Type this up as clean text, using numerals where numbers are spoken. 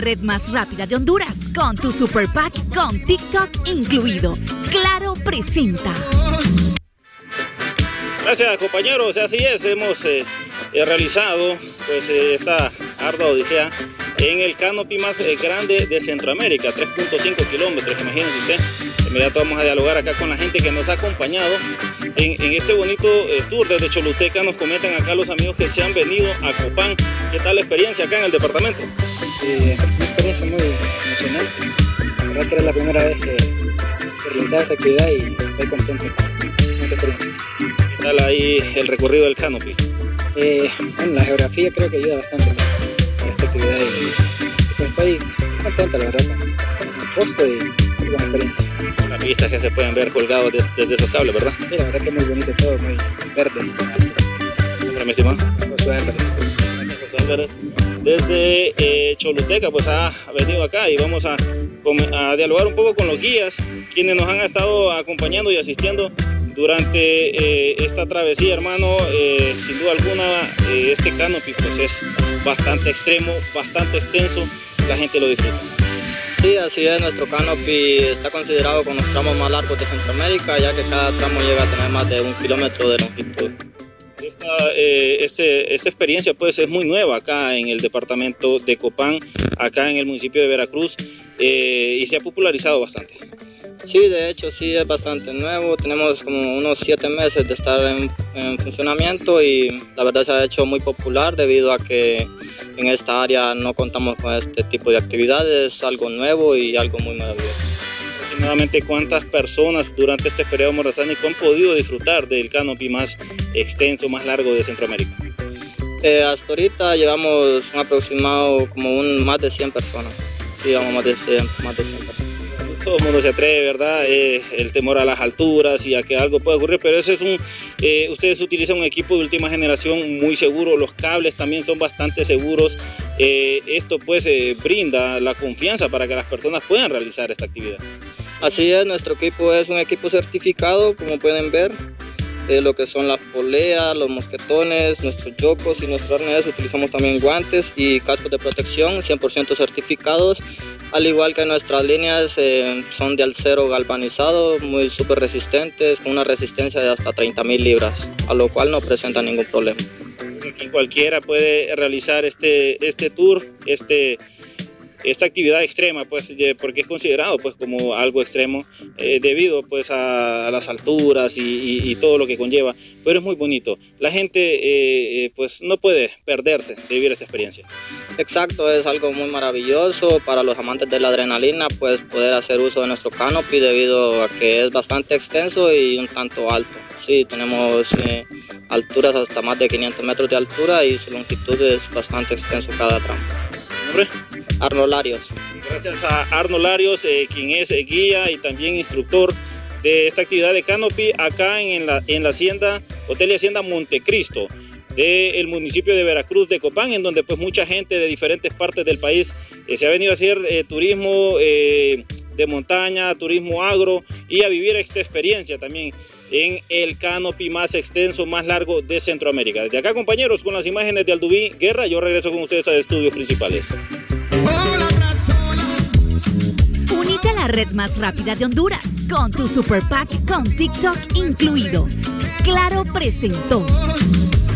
red más rápida de Honduras con tu Super Pack con TikTok incluido. Claro presenta. Gracias, compañeros, así es, hemos realizado pues esta ardua odisea en el canopy más grande de Centroamérica, 3.5 kilómetros, imagínense usted. De inmediato vamos a dialogar acá con la gente que nos ha acompañado en este bonito tour desde Choluteca. Nos comentan acá los amigos que se han venido a Copán. ¿Qué tal la experiencia acá en el departamento? Una experiencia muy emocionante. La verdad que era la primera vez que realizaba esta actividad y estoy contento con esta experiencia. ¿Qué tal ahí el recorrido del canopy? Bueno, la geografía creo que ayuda bastante para esta actividad y pues estoy contento, la verdad, con el costo y con la experiencia. Las vistas que se pueden ver colgados desde esos cables, ¿verdad? Sí, la verdad que es muy bonito todo, muy verde. ¿Nombre, mi estimado? Josué Álvarez. Gracias, José Álvarez. Desde Choluteca pues ha venido acá y vamos a dialogar un poco con los guías, quienes nos han estado acompañando y asistiendo durante esta travesía, hermano. Sin duda alguna, este canopy pues es bastante extremo, bastante extenso, la gente lo disfruta. Sí, así es, nuestro canopy está considerado como los tramos más largos de Centroamérica, ya que cada tramo llega a tener más de 1 kilómetro de longitud. Esta experiencia pues es muy nueva acá en el departamento de Copán, acá en el municipio de Veracruz, y se ha popularizado bastante. Sí, de hecho sí es bastante nuevo, tenemos como unos 7 meses de estar en funcionamiento y la verdad se ha hecho muy popular debido a que en esta área no contamos con este tipo de actividades, algo nuevo y algo muy maravilloso. Aproximadamente ¿cuántas personas durante este feriado morazánico han podido disfrutar del canopy más extenso, más largo de Centroamérica? Hasta ahorita llevamos un aproximado como más de 100 personas, sí, llevamos más de 100 personas. Todo el mundo se atreve, ¿verdad? El temor a las alturas y a que algo pueda ocurrir, pero ese es ustedes utilizan un equipo de última generación muy seguro, los cables también son bastante seguros. Esto pues brinda la confianza para que las personas puedan realizar esta actividad. Así es, nuestro equipo es un equipo certificado, como pueden ver. Lo que son las poleas, los mosquetones, nuestros yocos y nuestros arneses, utilizamos también guantes y cascos de protección 100% certificados, al igual que nuestras líneas son de acero galvanizado, muy súper resistentes, con una resistencia de hasta 30.000 libras, a lo cual no presenta ningún problema. Aquí cualquiera puede realizar este tour, esta actividad extrema, pues, porque es considerado pues como algo extremo debido pues a las alturas y todo lo que conlleva, pero es muy bonito. La gente pues no puede perderse de vivir esta experiencia. Exacto, es algo muy maravilloso para los amantes de la adrenalina, pues poder hacer uso de nuestro canopy debido a que es bastante extenso y un tanto alto. Sí, tenemos alturas hasta más de 500 metros de altura y su longitud es bastante extenso cada tramo. ¿Nombre? Arnold Larios. Gracias a Arnold Larios, quien es guía y también instructor de esta actividad de canopy acá en la hacienda, Hotel y Hacienda Montecristo, del municipio de Veracruz de Copán, en donde pues mucha gente de diferentes partes del país se ha venido a hacer turismo de montaña, turismo agro y a vivir esta experiencia también en el canopy más extenso, más largo de Centroamérica. Desde acá, compañeros, con las imágenes de Alduví Guerra, yo regreso con ustedes a estudios principales. Únete a la red más rápida de Honduras con tu Super Pack con TikTok incluido. Claro presentó.